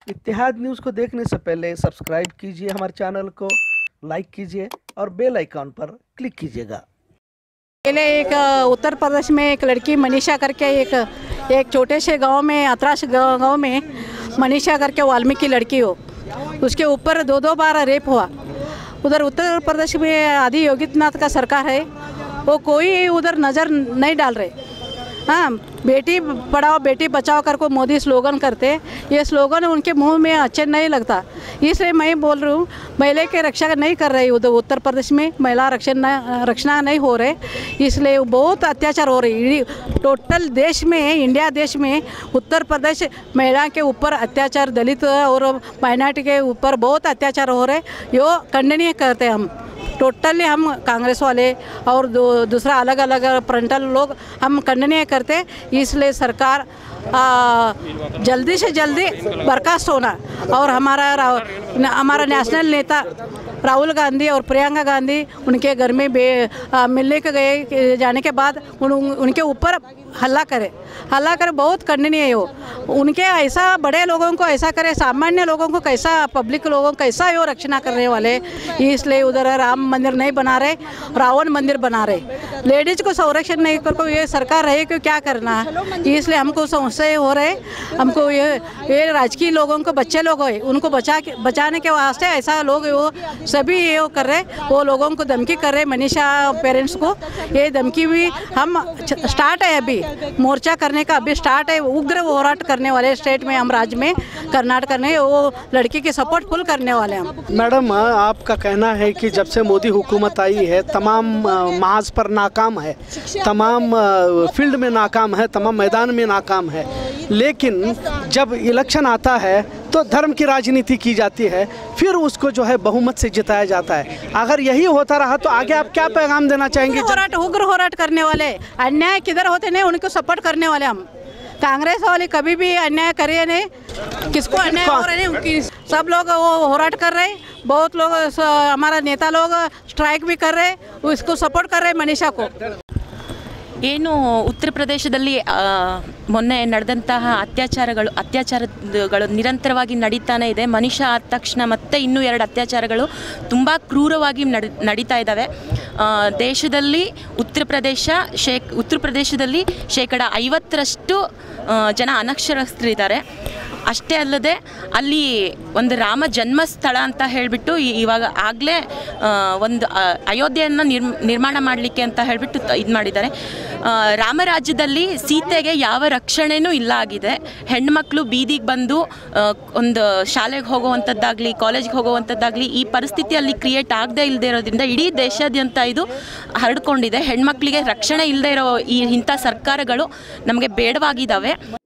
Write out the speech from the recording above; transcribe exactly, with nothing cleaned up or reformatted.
इत्तेहाद news को देखने से पहले सब्सक्राइब कीजिए हमारे चैनल को, लाइक कीजिए और बेल आइकॉन पर क्लिक कीजिएगा। पहले एक उत्तर प्रदेश में एक लड़की मनीषा करके एक एक छोटे से गांव में अतराश गांव में मनीषा करके वाल्मीकि लड़की हो, उसके ऊपर दो दो बार रेप हुआ। उधर उत्तर प्रदेश में आदि योगीनाथ का सरकार है, वो कोई उधर नज़र नहीं डाल रहे। हाँ, बेटी पढ़ाओ बेटी बचाओ कर को मोदी स्लोगन करते, ये स्लोगन उनके मुंह में अच्छे नहीं लगता। इसलिए मैं बोल रही हूँ, महिला की रक्षा नहीं कर रही उधर उत्तर प्रदेश में, महिला रक्षण रक्षणा नहीं हो रहे, इसलिए बहुत अत्याचार हो रही। टोटल देश में, इंडिया देश में उत्तर प्रदेश महिला के ऊपर अत्याचार, दलित और माइनॉरिटी के ऊपर बहुत अत्याचार हो रहे, यो खंडनीय करते हम। टोटली हम कांग्रेस वाले और दो, दूसरा अलग अलग फ्रंटल लोग हम खंडनीय करते। इसलिए सरकार आ, जल्दी से जल्दी बर्खास्त होना और हमारा हमारा नेशनल नेता राहुल गांधी और प्रियंका गांधी उनके घर में बे आ, मिलने के गए जाने के बाद उन, उनके ऊपर हल्ला करे हल्ला करे बहुत खंडनीय हो। उनके ऐसा बड़े लोगों को ऐसा करे, सामान्य लोगों को कैसा, पब्लिक लोगों को कैसा यो रक्षणा करने वाले। इसलिए उधर राम मंदिर नहीं बना रहे, रावण मंदिर बना रहे। लेडीज को संरक्षण नहीं कर, ये सरकार रहे कि क्या करना है। इसलिए हमको समस्या हो रहे, हमको ये ये राजकीय लोगों को, बच्चे लोग हैं उनको बचा के बचाने के वास्ते ऐसा लोग वो सभी ये कर रहे, वो लोगों को धमकी कर रहे, मनीषा पेरेंट्स को ये धमकी भी हम स्टार्ट है, अभी मोर्चा करने का अभी स्टार्ट है। उग्र होराट करने वाले स्टेट में, हम राज्य में कर्नाटक में वो लड़की की सपोर्ट फुल करने वाले हम। मैडम, आपका कहना है कि जब से मोदी हुकूमत आई है तमाम महाज पर नाकाम है, तमाम फील्ड में नाकाम है, तमाम मैदान में नाकाम है, लेकिन जब इलेक्शन आता है तो धर्म की राजनीति की जाती है, फिर उसको जो है बहुमत से जिताया जाता है। अगर यही होता रहा तो आगे आप क्या पैगाम देना चाहेंगे? होराट, उग्र होराट करने वाले, अन्याय किधर होते नहीं उनको सपोर्ट करने वाले हम। कांग्रेस वाले कभी भी अन्याय करे नहीं, किसको अन्याय हो रहे नहीं, उनकी सब लोग वो होराट कर रहे। बहुत लोग, हमारा नेता लोग स्ट्राइक भी कर रहे, उसको सपोर्ट कर रहे मनीषा को। ಏನು ಉತ್ತರ ಪ್ರದೇಶದಲ್ಲಿ ಮೊನ್ನೆ ನಡೆದಂತಹ ಅತ್ಯಾಚಾರಗಳು ಅತ್ಯಾಚಾರಗಳು ನಿರಂತರವಾಗಿ ನಡೀತಾನೆ ಇದೆ. ಮನೀಷಾ ಆದ ತಕ್ಷಣ ಮತ್ತೆ ಇನ್ನೂ ಎರಡು ಅತ್ಯಾಚಾರಗಳು ತುಂಬ ಕ್ರೂರವಾಗಿ ನಡಿ ನಡೀತಾ ಇದ್ದಾವೆ. ದೇಶದಲ್ಲಿ ಉತ್ತರ ಪ್ರದೇಶ ಶೇಕ್ ಉತ್ತರ ಪ್ರದೇಶದಲ್ಲಿ ಶೇಕಡ ಐವತ್ತರಷ್ಟು ಜನ ಅನಕ್ಷರಸ್ಥರಿದ್ದಾರೆ. ಅಷ್ಟೇ ಅಲ್ಲದೆ ಅಲ್ಲಿ ಒಂದು ರಾಮ ಜನ್ಮಸ್ಥಳ ಅಂತ ಹೇಳಿಬಿಟ್ಟು ಇವಾಗ ಆಗಲೇ ಒಂದು ಅಯೋಧ್ಯೆಯನ್ನು ನಿರ್ ನಿರ್ಮಾಣ ಮಾಡಲಿಕ್ಕೆ ಅಂತ ಹೇಳಿಬಿಟ್ಟು ಇದು ಮಾಡಿದ್ದಾರೆ. ರಾಮರಾಜ್ಯದಲ್ಲಿ ಸೀತೆಗೆ ಯಾವ ರಕ್ಷಣೆನೂ ಇಲ್ಲ ಆಗಿದೆ. ಹೆಣ್ಮಕ್ಳು ಬೀದಿಗೆ ಬಂದು ಒಂದು ಶಾಲೆಗೆ ಹೋಗುವಂಥದ್ದಾಗಲಿ, ಕಾಲೇಜ್ಗೆ ಹೋಗುವಂಥದ್ದಾಗಲಿ ಈ ಪರಿಸ್ಥಿತಿಯಲ್ಲಿ ಕ್ರಿಯೇಟ್ ಆಗದೇ ಇಲ್ಲದೆ ಇರೋದ್ರಿಂದ ಇಡೀ ದೇಶಾದ್ಯಂತ ಇದು ಹರಡ್ಕೊಂಡಿದೆ. ಹೆಣ್ಮಕ್ಳಿಗೆ ರಕ್ಷಣೆ ಇಲ್ಲದೆ ಇರೋ ಈ ಇಂಥ ಸರ್ಕಾರಗಳು ನಮಗೆ ಬೇಡವಾಗಿದ್ದಾವೆ.